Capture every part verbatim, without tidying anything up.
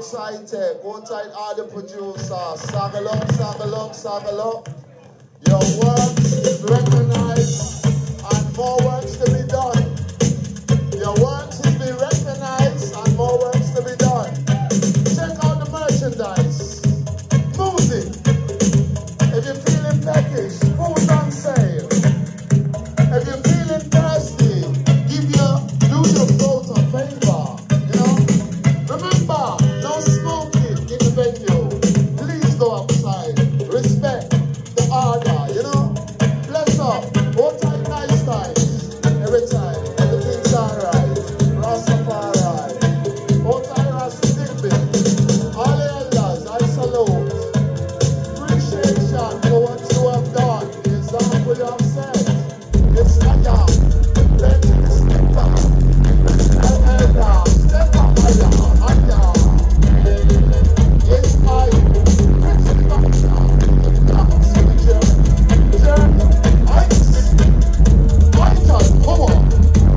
side tech, go tight all the producers. Saddle up, saddle up, saddle up. Your work is recognized and more works to be done. Your works is being recognized and more works to be done. Check out the merchandise. Music. If you're feeling peckish, food on sale. If you're feeling thirsty, give your, do your throat a favor. You know? Remember, no smoking in the venue. Please go outside. Respect the order, you know? Bless up. Hold tight, nice times. Every time. Everything's alright. Rastafari. Hold tight, Rastafari. All the elders, I salute. Appreciation for what you have done. The example you have set. It's higher. Let me step up. Elder, step up higher. Higher. It's high. It's higher. That's the journey. Journey. Ice. Ital Power.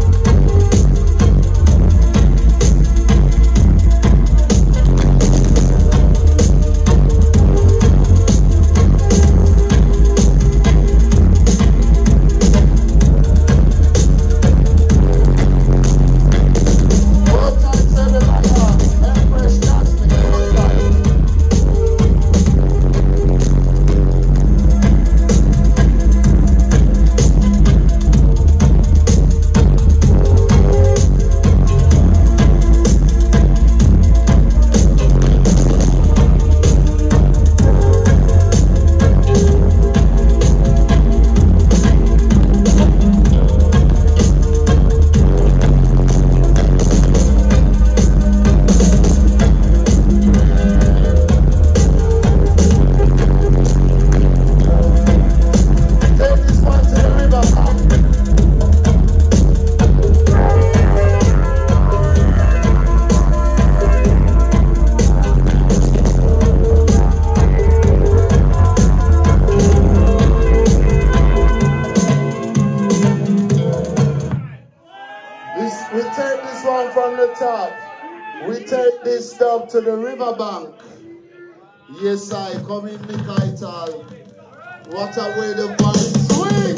To the riverbank. Yes, I come in, Mick Ital. What a way the vibes swing!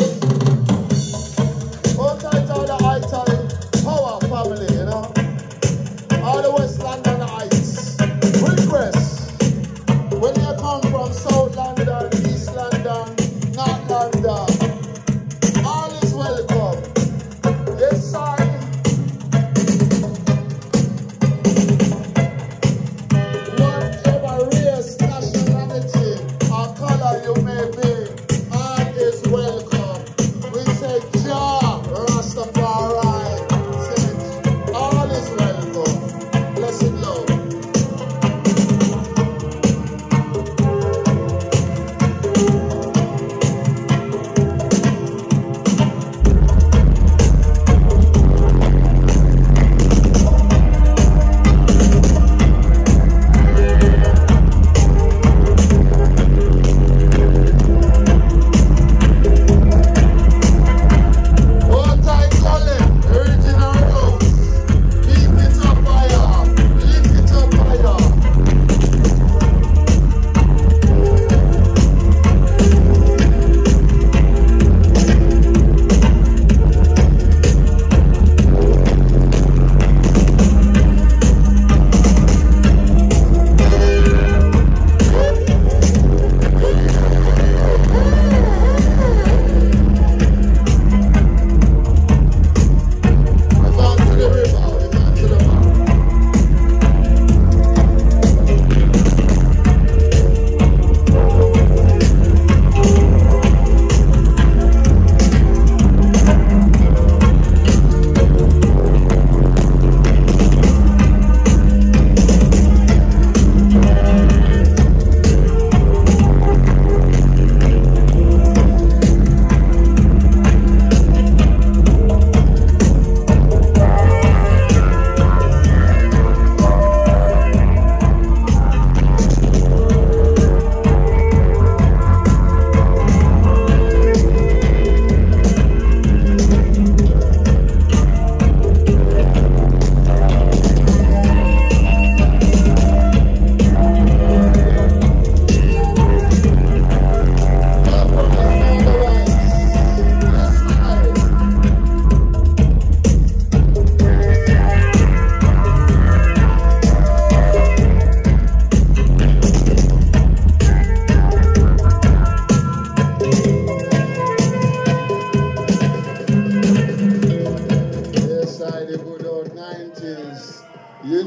All tight all the Ital Power family, you know? All the West London ice. Request. When you come from South London, East London, North London, all is welcome. Yes, I. You may be, all is welcome. We say, Jah Rastafari.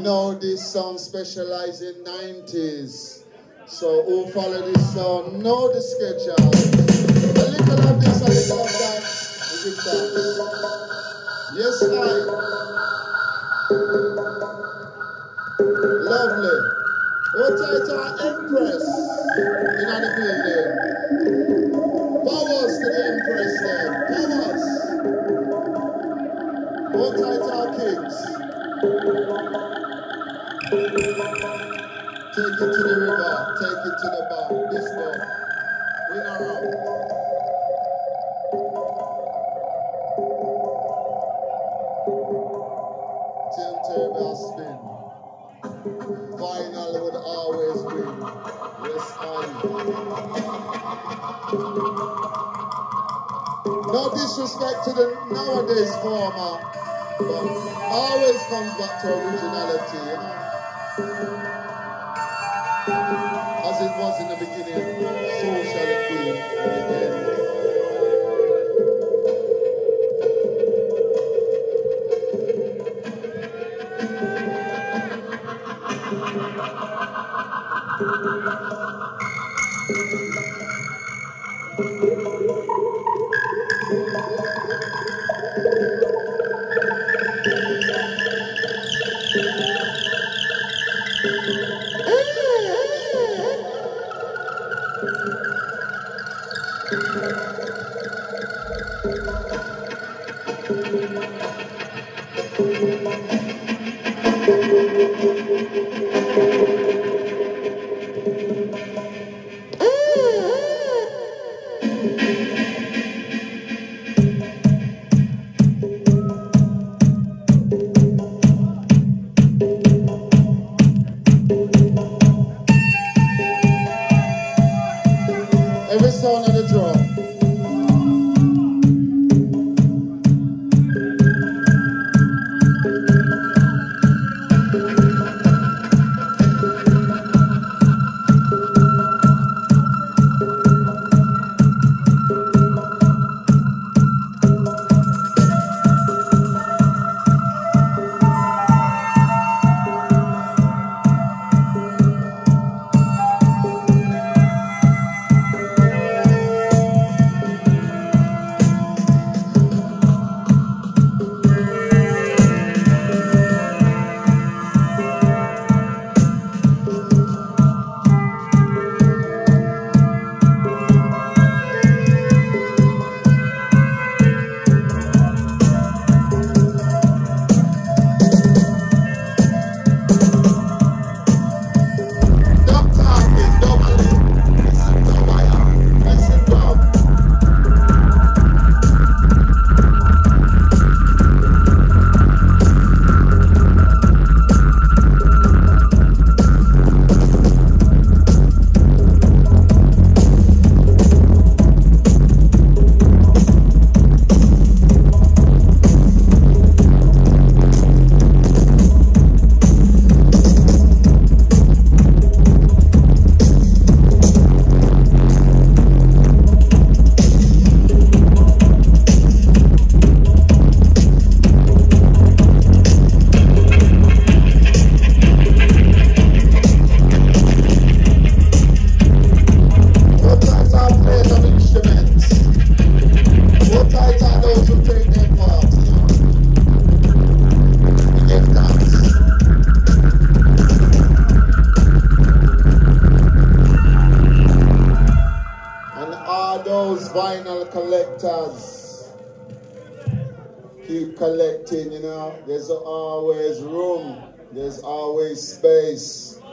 know this song specializes in nineties. So who follow this song know the schedule. A little of this, a little of that. We give thanks. Yes, I. Lovely. What title Empress in the building? Powers to the Empress then. Powers. What title Kings? Take it to the river, take it to the bar. This one. We are out. Turntable spin. Vinyl would always win. Yes, I. No disrespect to the nowadays former, but always comes back to originality, you know? As it was in the beginning, so shall it be in the end. Every sound of the drum. Collectors keep collecting, you know. There's always room, there's always space.